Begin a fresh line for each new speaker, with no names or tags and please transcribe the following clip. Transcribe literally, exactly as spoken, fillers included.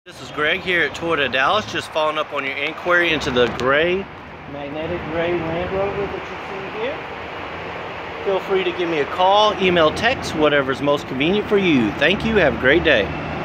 This is Greg here at Toyota Dallas, just following up on your inquiry into the gray, magnetic gray Land Rover that you see here. Feel free to give me a call, email, text, whatever is most convenient for you. Thank you. Have a great day.